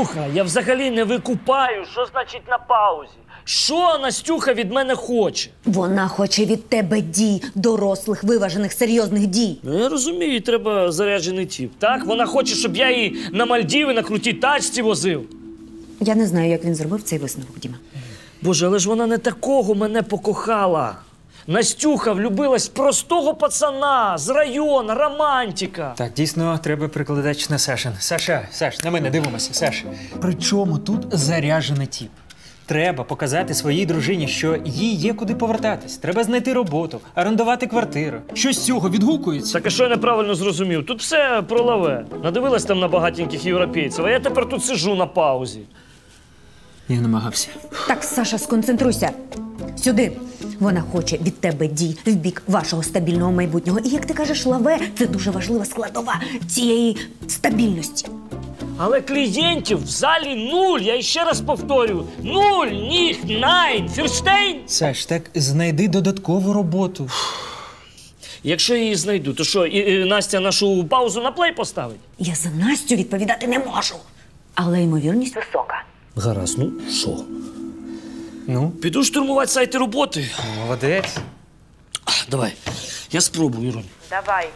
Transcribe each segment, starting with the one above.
Настюха, я взагалі не викупаю, що значить на паузі. Що Настюха від мене хоче? Вона хоче від тебе дій, дорослих, виважених, серйозних дій. Я розумію, треба заряджений тіп. Так? Вона хоче, щоб я її на Мальдіви на крутій тачці возив. Я не знаю, як він зробив цей висновок, Діма. Боже, але ж вона не такого мене покохала. Настюха влюбилась в простого пацана з району, романтика. Так, дійсно, треба перекладач на Сашин. Саш, на мене дивимося, Саш. При чому тут заряджений тіп? Треба показати своїй дружині, що їй є куди повертатись. Треба знайти роботу, орендувати квартиру. Що з цього відгукується? Так а що я неправильно зрозумів? Тут все про лаве. Надивилась там на багатеньких європейців, а я тепер тут сиджу на паузі. Я намагався. Так, Саша, сконцентруйся. Сюди. Вона хоче від тебе дій в бік вашого стабільного майбутнього. І, як ти кажеш, лаве – це дуже важлива складова цієї стабільності. Але клієнтів в залі нуль, я ще раз повторю. Нуль, ніг, найн, фірштейн. Саш, так знайди додаткову роботу. Якщо я її знайду, то що, і Настя нашу паузу на плей поставить? Я за Настю відповідати не можу. Але ймовірність висока. Гаразд, ну що? Ну? Піду штурмувати сайти роботи. Молодець. Давай, я спробую, Ірунь. Давай.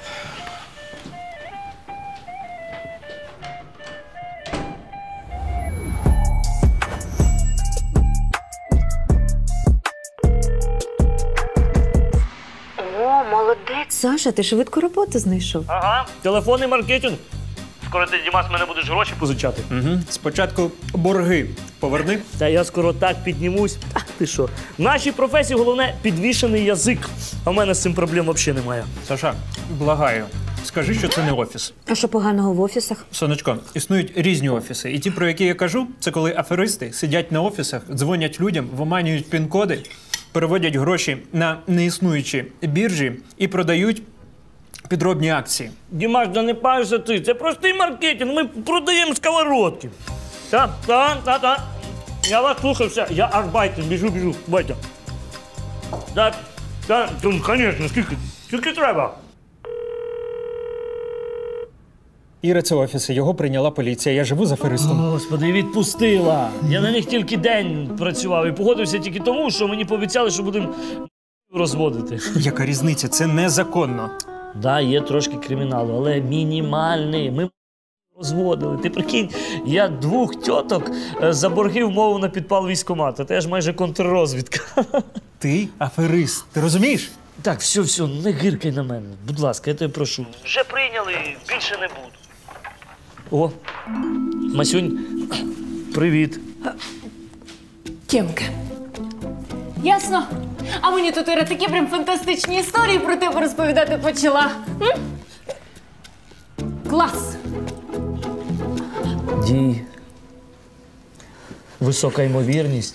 О, молодець. Саша, ти швидко роботу знайшов. Ага, телефонний маркетинг. Скоро ти, Дімас, мене будеш гроші позичати. Угу. Спочатку борги поверни. Та я скоро так піднімусь. А, ти що? В нашій професії головне підвішений язик. А в мене з цим проблем взагалі немає. Саша, благаю, скажи, що це не офіс. А що поганого в офісах? Сонечко, існують різні офіси. І ті, про які я кажу, це коли аферисти сидять на офісах, дзвонять людям, виманюють пін-коди, переводять гроші на неіснуючі біржі і продають підробні акції. Дімаш, да не парся ти. Це простий маркетинг. Ми продаємо сковородки. Так. Я вас слухався. Я арбайтер. Біжу. Батя. Так, звісно. Скільки треба? Іра, це офіси. Його прийняла поліція. Я живу з аферистом. Господи, відпустила. Я на них тільки день працював і погодився тільки тому, що мені пообіцяли, що будемо розводити. Яка різниця? Це незаконно. Да, є трошки криміналу, але мінімальний. Ми розводили. Ти прикинь, я 2 тьоток за борги вмовив на підпал військкомату. Це ж майже контррозвідка. Ти аферист. Ти розумієш? Так, все, не гиркай на мене. Будь ласка, я тебе прошу. Вже прийняли, більше не буду. О, Масюнь, привіт. Тємка. Ясно. А мені тут Іра такі прям фантастичні історії про тебе розповідати почала. М? Клас! Дій. Висока ймовірність.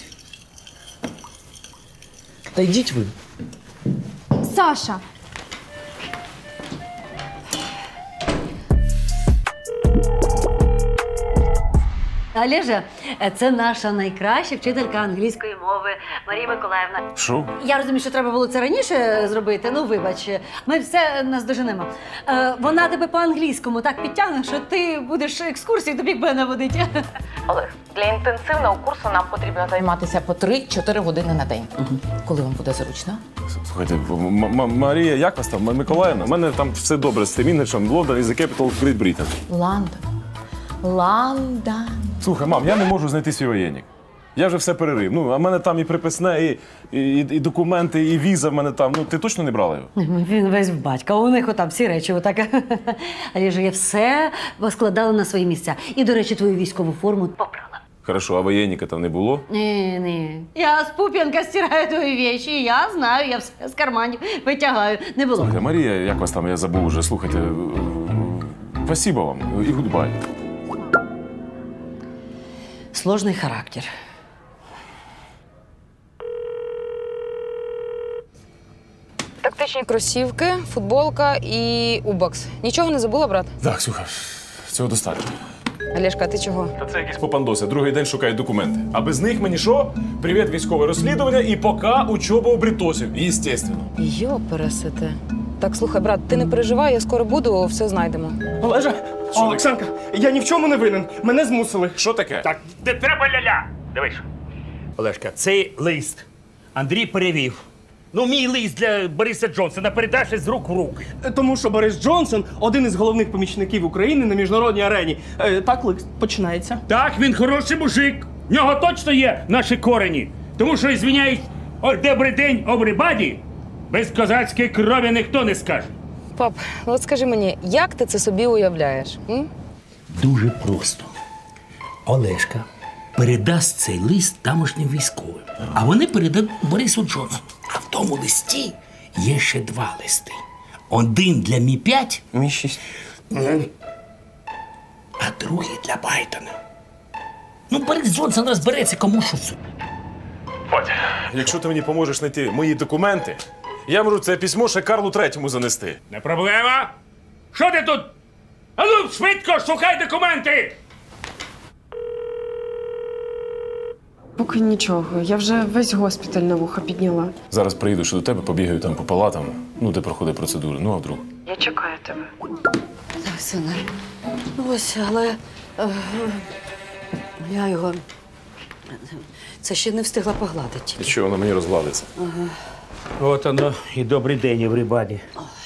Та йдіть ви. Саша! Олежа, це наша найкраща вчителька англійської мови Марія Миколаївна. Що? Я розумію, що треба було це раніше зробити, ну вибач, ми все наздоженемо. Вона тебе по-англійському так підтягне, що ти будеш екскурсії до Біг Бена водити. Олег, для інтенсивного курсу нам потрібно займатися по 3-4 години на день. Коли вам буде зручно? Слухайте, Марія, як вас там? Миколаївна? У мене там все добре з тим іміджем. London is the capital of Great Britain. Лондон. Слухай, мам, я не можу знайти свій воєнник. Я вже все перерив. Ну, а в мене там і приписне, і документи, і віза в мене там. Ну, ти точно не брала його? Він весь в батька, у них отам всі речі отак. Олежа, я все поскладала на свої місця. І, до речі, твою військову форму попрала. Хорошо, а воєнника там не було? Ні. Я з Пуп'янка стираю твої речі, я знаю, я все з карманів витягаю. Не було. Слухайте, Марія, як вас там, я забув уже, слухайте. Спасибо вам і гудбай. Сложний характер. Тактичні кросівки, футболка і убокс. Нічого не забула, брат? Так, Ксюха, цього достатньо. Олешка, а ти чого? Та це якісь попандоси. Другий день шукають документи. А без них мені що? Привіт, військове розслідування і пока учоба у бритосів. Естественно. Йо, пересете. Так, слухай, брат, ти не переживай, я скоро буду, все знайдемо. Олежа, Оксанка, я ні в чому не винен. Мене змусили. Що таке? Так, не треба ля-ля. Дивись. Олешка, цей лист Андрій перевів. Ну, мій лист для Бориса Джонсона передаш із рук в руки. Тому що Борис Джонсон один із головних помічників України на міжнародній арені. Так лист починається. Так, він хороший мужик. В нього точно є наші корені. Тому що, звиняюсь, добрий день, everybody, без козацької крові ніхто не скаже. Пап, ну от скажи мені, як ти це собі уявляєш? М? Дуже просто. Олешка передасть цей лист тамошнім військовим, а вони передадуть Борису Джонсону. А в тому листі є ще 2 листи. Один для Мі-5, Мі-6. а другий для Байдена. Ну, Борис Джонсон розбереться, кому що це. Батя, якщо ти мені поможеш знайти мої документи, я можу це письмо ще Карлу Третьому занести. Не проблема. Що ти тут? А ну, швидко, шукай документи! Поки нічого. Я вже весь госпіталь на вуха підняла. Зараз приїду ще до тебе, побігаю там по палатам, ну, де проходить процедури. Ну, а вдруг? Я чекаю тебе. Так, сина. Ну ось, але я його це ще не встигла погладити. І що, вона мені розгладиться? От оно і добрий день, everybody.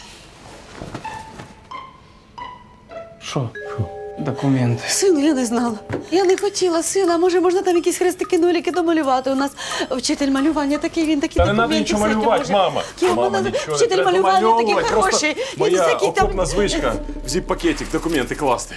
Що? Документи. Сину, я не знала. Я не хотіла сина. Може, можна там якісь хрестики, ноліки домалювати. У нас вчитель малювання такий, він такий. Та не треба нічого малювати, мама. Мама, нічого вчитель не треба малювання такий домальовувати. хороший. Просто Я не знаю, моя який там... окопна звичка в зіп-пакетик документи класти.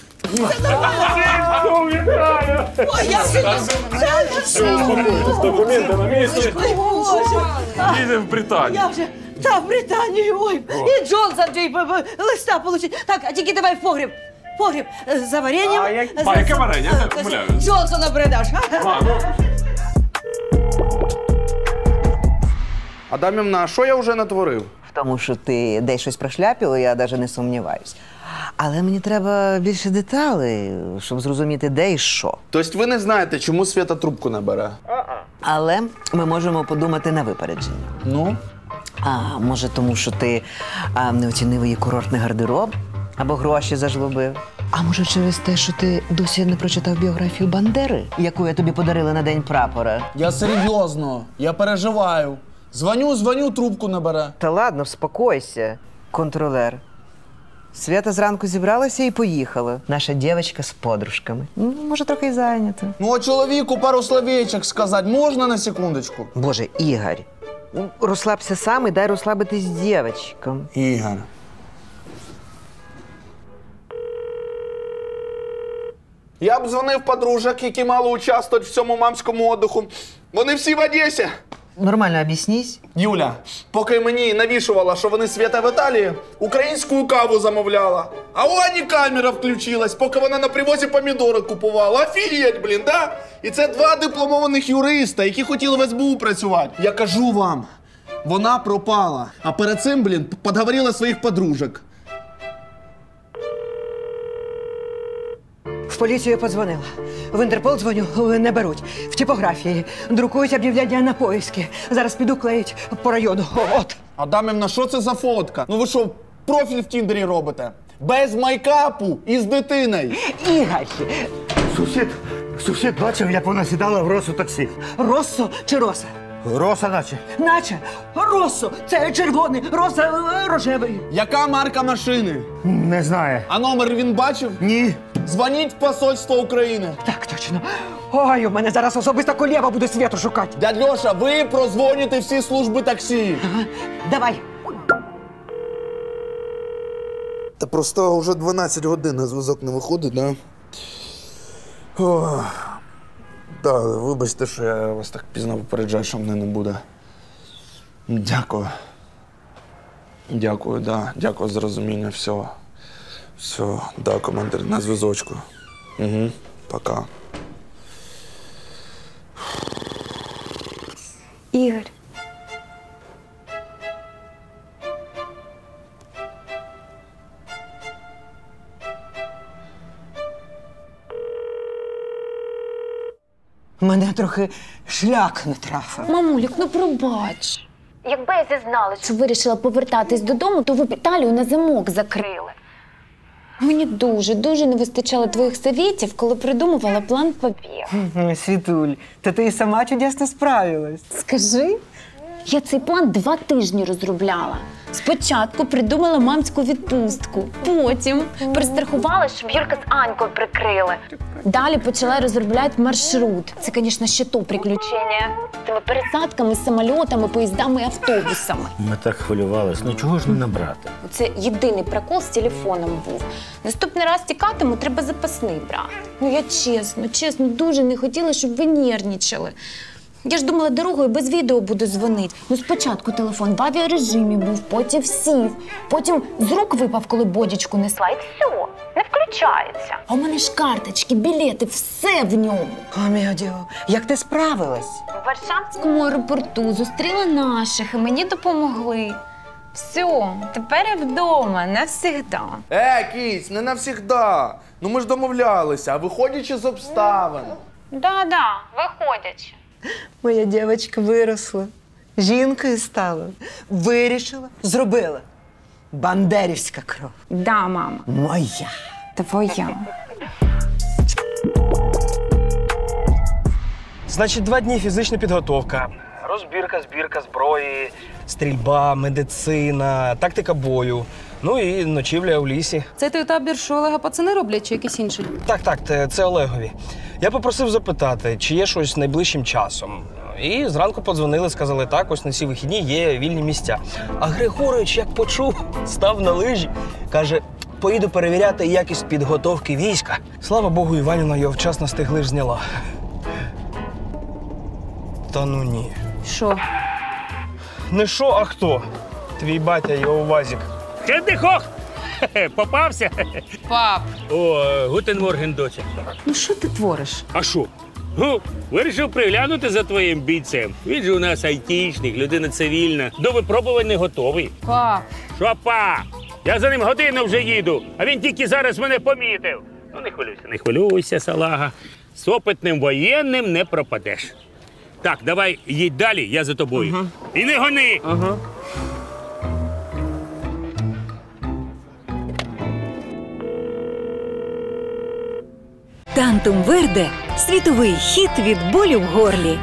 Ой, я вже... Все, успокойтесь, документи на місці. Ой, Боже. Їдемо в Британію. Я вже... Та, в Британію, ой. І Джонсон твій листа получить. Так, а тільки давай в погріб. Погріб за варенням. Яке варення? Я умоляю. Джонсона передаш. Адамівна, а що я вже натворив? В тому, що ти десь щось прошляпила, я навіть не сумніваюсь. Але мені треба більше деталей, щоб зрозуміти, де і що. Тобто ви не знаєте, чому Свята трубку не бере? Але ми можемо подумати на випередження. Ну? А може тому, що ти не оцінив її курортний гардероб? Або гроші зажлобив? А може через те, що ти досі не прочитав біографію Бандери, яку я тобі подарила на День прапора? Я серйозно, я переживаю. Дзвоню, трубку не бере. Та ладно, вспокойся, контролер. Свята зранку зібралася і поїхала. Наша дівчинка з подружками. Ну, може, трохи й зайнята. Ну, а чоловіку пару словечок сказати можна на секундочку? Боже, Ігор, розслабся сам і дай розслабитись дівчинкам. Ігор. Я б дзвонив подружок, які мали участвувати в цьому мамському отдиху. Вони всі в Одесі. Нормально об'яснись. Юля, поки мені навішувала, що вони Свята в Італії, українську каву замовляла. А у Ані камера включилась, поки вона на привозі помідори купувала. Офігеть, блін, да? І це 2 дипломованих юриста, які хотіли в СБУ працювати. Я кажу вам, вона пропала. А перед цим, блін, підговорила своїх подружок. В поліцію я подзвонила. В Інтерпол дзвоню, не беруть. В типографії друкують об'явлення на поиски. Зараз піду клеїть по району. От. Адамівна, що це за фотка? Ну ви що, профіль в Тіндері робите? Без майкапу і з дитиною. Ігор! Сусід бачив, як вона сідала в Росу таксі. Россо чи Роса? Роса наче. Наче. Россо. Це червоний, Роса рожевий. Яка марка машини? Не знаю. А номер він бачив? Ні. Дзвоніть в посольство України. Так, точно. Ой, у мене зараз особиста колєва буде Святу шукати. Дядь Льоша, ви прозвоните всі служби таксі. Ага. Давай. Та просто вже 12 годин на зв'язок не виходить, да? Ох. Да, вибачте, що я вас так пізно попереджаю, що мене не буде. Дякую. Дякую, да. Дякую за розуміння. Все, да, командир, на зв'язочку. Угу, пока. Ігор. Мене трохи шлях не трафив. Мамулік, ну пробач. Якби я зізналась, що вирішила повертатись додому, то ви б Італію на замок закрили. Мені дуже не вистачало твоїх совєтів, коли придумувала план побіг. Світуль, та ти і сама чудесно справилась. Скажи, я цей план 2 тижні розробляла. Спочатку придумала мамську відпустку, потім перестрахувала, щоб Юрка з Анькою прикрили. Далі почала розробляти маршрут. Це, звісно, ще то приключення. З тими пересадками, самольотами, поїздами і автобусами. Ми так хвилювались, ну чого ж не набрати? Це єдиний прикол з телефоном був. Наступний раз тікатиму, треба запасний брати. Ну я чесно, дуже не хотіла, щоб ви нервничали. Я ж думала, дорогою без відео буду дзвонити. Ну, спочатку телефон в авіарежимі був, потім сів, потім з рук випав, коли бодічку несла, і все, не включається. А у мене ж карточки, білети, все в ньому. О, мій діо, як ти справилась? В Варшавському аеропорту зустріла наших, і мені допомогли. Все, тепер я вдома, навсігда. Кіць, не навсігда. Ну ми ж домовлялися, а виходячи з обставин. Да, виходячи. Моя дівчинка виросла, жінкою стала, вирішила, зробила. Бандерівська кров. Да, мама. Моя. Твоя. Значить, 2 дні фізична підготовка. Розбірка, збірка зброї, стрільба, медицина, тактика бою. Ну і ночівля у лісі. Це той табір, що Олега пацани роблять, чи якийсь інший? Так, це Олегові. Я попросив запитати, чи є щось найближчим часом. І зранку подзвонили, сказали, так, ось на ці вихідні є вільні місця. А Григорович, як почув, став на лижі. Каже, поїду перевіряти якість підготовки війська. Слава Богу, Іванівна його вчасно з тих лиж зняла. Та ну ні. Що? Не що, а хто? Твій батя, його Вазік. Хендихох! Попався? Пап! О, гутен морген, доча. Ну що ти твориш? А що? Ну, вирішив приглянути за твоїм бійцем. Він же у нас айтішник, людина цивільна. До випробувань не готовий. Пап! Що, па? Я за ним годину вже їду, а він тільки зараз мене помітив. Ну, не хвилюйся, салага. З опитним воєнним не пропадеш. Так, давай їдь далі, я за тобою. І не гони! Тантум Верде – світовий хіт від болю в горлі.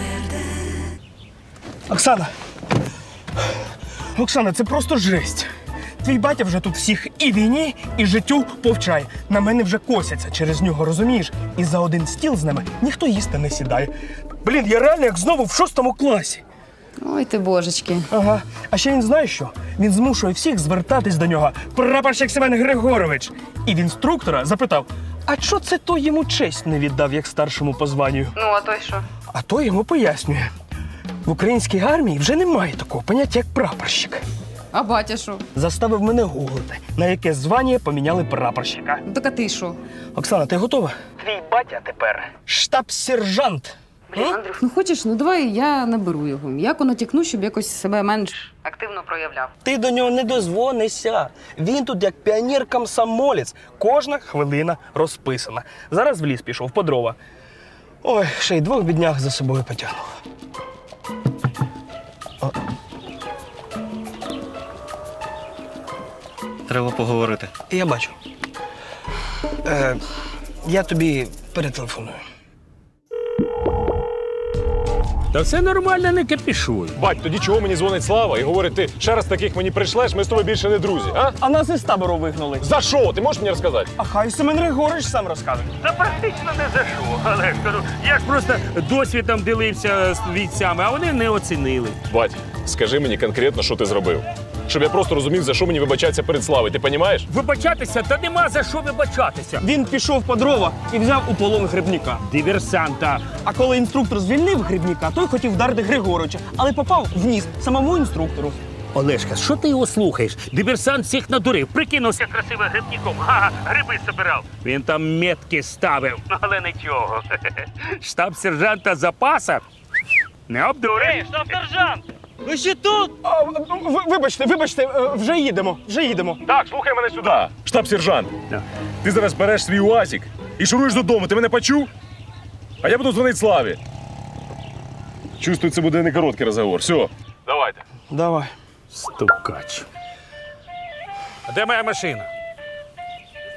Оксана, це просто жесть. Твій батя вже тут всіх і війні, і життю повчає. На мене вже косяться через нього, розумієш? І за один стіл з ними ніхто їсти не сідає. Блін, я реально як знову в 6 класі. Ой ти божечки. Ага. А ще він знає що? Він змушує всіх звертатись до нього. Прапорщик Семен Григорович. І в інструктора запитав, а чо це той йому честь не віддав, як старшому по званню? Ну, а той що? А той йому пояснює. В українській армії вже немає такого поняття, як прапорщик. А батя що? Заставив мене гуглити, на яке звання поміняли прапорщика. Так а ти що? Оксана, ти готова? Твій батя тепер штаб-сержант. Андрюх, ну хочеш, ну давай я наберу його. Як натякну, щоб якось себе менш активно проявляв. Ти до нього не дозвонишся. Він тут як піонер-комсомолець. Кожна хвилина розписана. Зараз в ліс пішов, по дрова. Ой, ще й 2 біднях за собою потягнув. Треба поговорити. Я бачу. Я тобі перетелефоную. Та все нормально, не кипішуй. Бать, тоді чого мені дзвонить Слава і говорить, ти ще раз таких мені прийшлеш, ми з тобою більше не друзі, а? А нас із табору вигнали. За що? Ти можеш мені розказати? А хай Семен Григорович сам розкаже. Та практично не за що, але ж кажу, я ж просто досвідом ділився з бійцями, а вони не оцінили. Бать, скажи мені конкретно, що ти зробив. Щоб я просто розумів, за що мені вибачатися перед Славою, ти розумієш? Вибачатися? Та нема за що вибачатися. Він пішов по дрова і взяв у полон Грибника. Диверсанта. А коли інструктор звільнив Грибника, той хотів вдарити Григоровича, але попав в ніс самому інструктору. Олешка, що ти його слухаєш? Диверсант всіх надурив, прикинувся красивим грибником, гриби збирав. Він там метки ставив, але нічого. Штаб-сержанта запаса не обдуриш. Штаб-сержант! Ви ще тут? Вибачте, вже їдемо. Так, слухай мене сюди. Штаб-сержант, ти зараз береш свій УАЗик і шуруєш додому, ти мене почув? А я буду дзвонити Славі. Чувствую, це буде не короткий розговор. Все, давайте. Давай. Стукач. А де моя машина?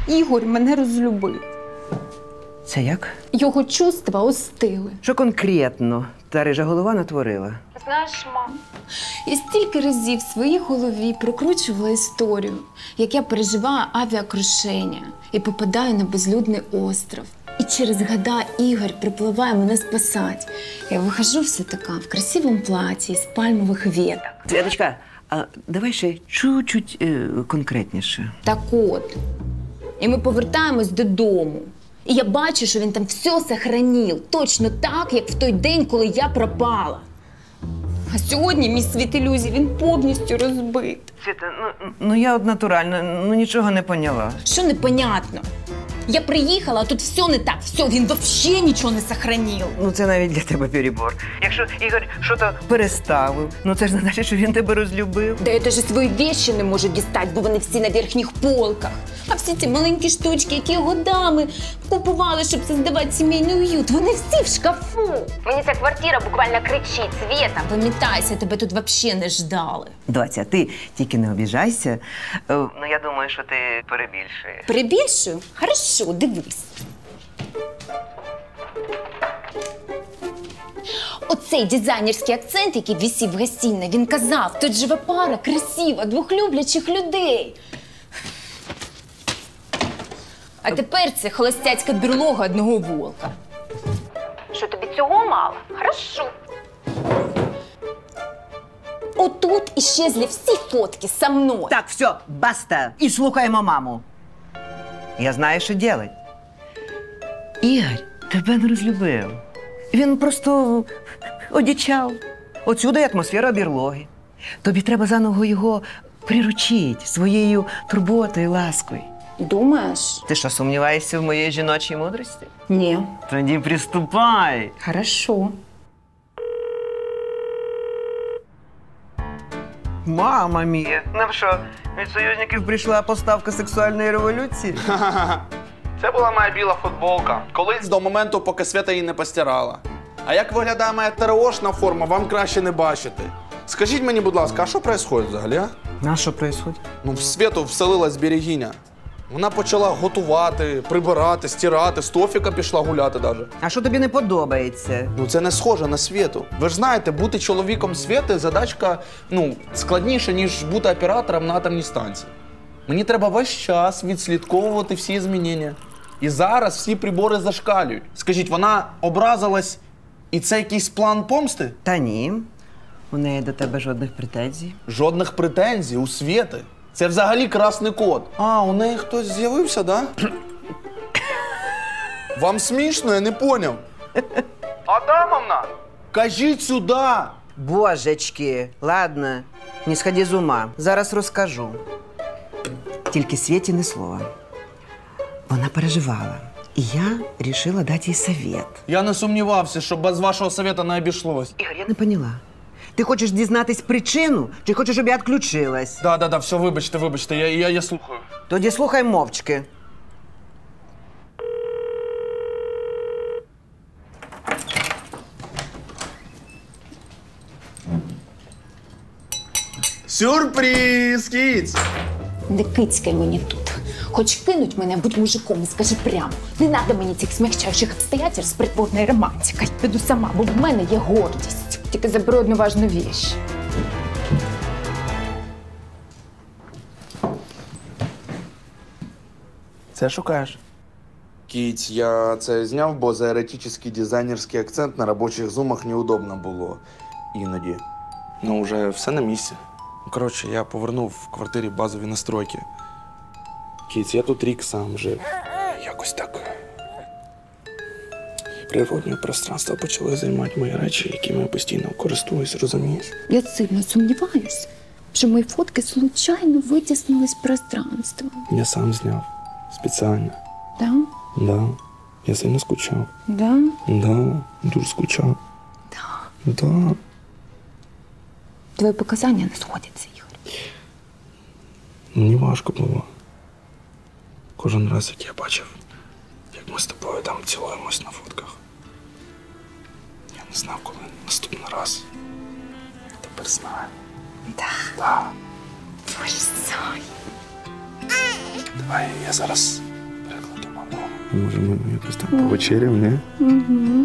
Ігор мене розлюбив. Це як? Його чувства остили. Що конкретно та рижа голова натворила? Знаєш, мам, я стільки разів в своїй голові прокручувала історію, як я переживаю авіакрушення і попадаю на безлюдний остров. І через года Ігор припливає мене спасати. Я вихожу все така в красивому платі з пальмових веток. Святочка, а давай ще чуть-чуть конкретніше. Так от. І ми повертаємось додому. І я бачу, що він там все сохранив. Точно так, як в той день, коли я пропала. А сьогодні мій світ ілюзій, він повністю розбитий. Свята, ну я от натурально, нічого не поняла. Що непонятно? Я приїхала, а тут все не так. Все, він взагалі нічого не сохранив. Ну це навіть для тебе перебор. Якщо Ігор щось переставив, це ж не значить, що він тебе розлюбив. Да я даже свої вещи не можу дістати, бо вони всі на верхніх полках. А всі ці маленькі штучки, які годами купували, щоб создавати сімейний уют, вони всі в шкафу. Мені ця квартира буквально кричить: Света, вимітайся, тебе тут взагалі не ждали. Доця, ти тільки не обіжайся. Я думаю, що ти перебільшуєш. Перебільшую? Хорошо, дивись. Оцей дизайнерський акцент, який висів в гостиной, він казав, тут живе пара красива, двох люблячих людей. А тепер це холостяцька берлога одного волка. Що, тобі цього мало? Хорошо. Отут іщезли всі фотки со мною. Так, все, баста. І слухаємо маму. Я знаю, що робити. Ігор тебе не розлюбив. Він просто одичав. Отсюди й атмосфера берлоги. Тобі треба заново його приручити своєю турботою і ласкою. Думаєш? Ти що, сумніваєшся в моїй жіночій мудрості? Ні. Тоді приступай. Хорошо. Мама мія. Нам що, від союзників прийшла поставка сексуальної революції? Це була моя біла футболка. Колись до моменту, поки Свята її не постирала. А як виглядає моя ТРОшна форма, вам краще не бачити. Скажіть мені, будь ласка, а що відбувається взагалі, а? А що відбувається? Ну, в Світу вселилась берегиня. Вона почала готувати, прибирати, стирати, з Тофіка пішла гуляти навіть. А що тобі не подобається? Ну, це не схоже на Світу. Ви ж знаєте, бути чоловіком Світи задачка, складніша, ніж бути оператором на атомній станції. Мені треба весь час відслідковувати всі змінення. І зараз всі прибори зашкалюють. Скажіть, вона образилась, і це якийсь план помсти? Та ні. У неї до тебе жодних претензій. Жодних претензій у Світи. Це взагалі красний код. А, у неї хтось з'явився, да? Вам смішно, я не поняв. Адамовна, кажіть сюди. Божечки, ладно, не сходи з ума. Зараз розкажу. Тільки Світі ні слова. Вона переживала. І я вирішила дати їй совет. Я не сумнівався, що без вашого совета не обійшлось. Ігор, я не поняла. Ти хочеш дізнатись причину, чи хочеш, щоб я відключилась? Да, все, вибачте, я слухаю. Тоді слухай мовчки. Сюрприз, кіць! Не кицькай мені тут. Хоч кинуть мене, будь мужиком і скажи прямо. Не треба мені цих смягчаючих обстоятельств з притворною романтикою. Піду сама, бо в мене є гордість. Тільки заберу одну важну віч. Це шукаєш? Кіць, я це зняв, бо за еротичний дизайнерський акцент на робочих зумах неудобно було іноді. Ну, вже все на місці. Коротше, я повернув в квартирі базові настройки. Кіць, я тут рік сам жив. Якось так. Природне пространство почало займати мої речі, якими я постійно користуюсь, розумієш? Я сильно сумніваюся, що мої фотки случайно витіснили з пространства. Я сам зняв. Спеціально. Да? Да. Я сильно скучав. Да? Да. Дуже скучав. Да. Твої показання не сходяться, Ігор. Мені важко було. Кожен раз, як я бачив, як ми з тобою там цілуємось на фотках. Я не знав, коли наступний раз. Тепер знаю. Да. Боже, Сай. Давай я зараз Може, ми якось там повечеряємо, не? Угу.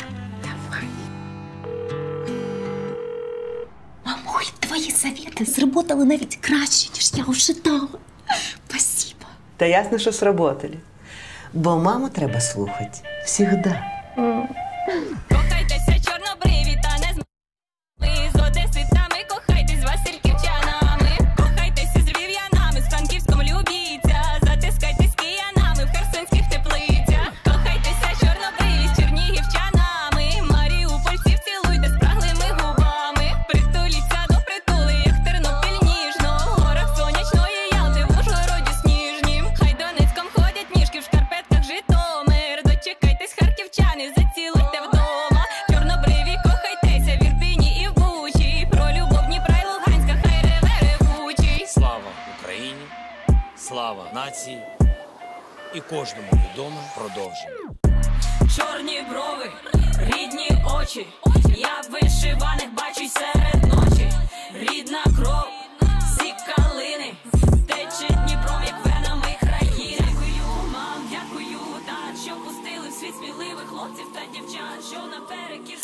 Мамуль, твої совєти зработали навіть краще, ніж я ожидала. Спасибо. Та ясно, що сработали. Бо маму треба слухати всігда. Кохайтеся чорнобриві та не з одеситами, кохайтесь з васильківчанами, кохайтеся з львів'янами, з Франківськом любіться, затискайтесь з киянами в херсонських теплицях, кохайтеся чорнобриві з чернігівчанами, маріупольців цілуйте спраглими губами, притуліться до притули, як Тернопіль ніжно, в горах сонячної Ялти, в Ужгороді сніжнім, хай Донецьком ходять ніжки в шкарпетках Житомир, дочекайтесь харківчани, зацілуйте вдома, чорнобриві кохайтеся в Ірпіні і в Бучі, про любов Дніпра й Луганська, хай реве ревучий. Слава Україні, слава нації і кожному відоме продовження. Чорні брови, рідні очі, я в вишиваних бачуся.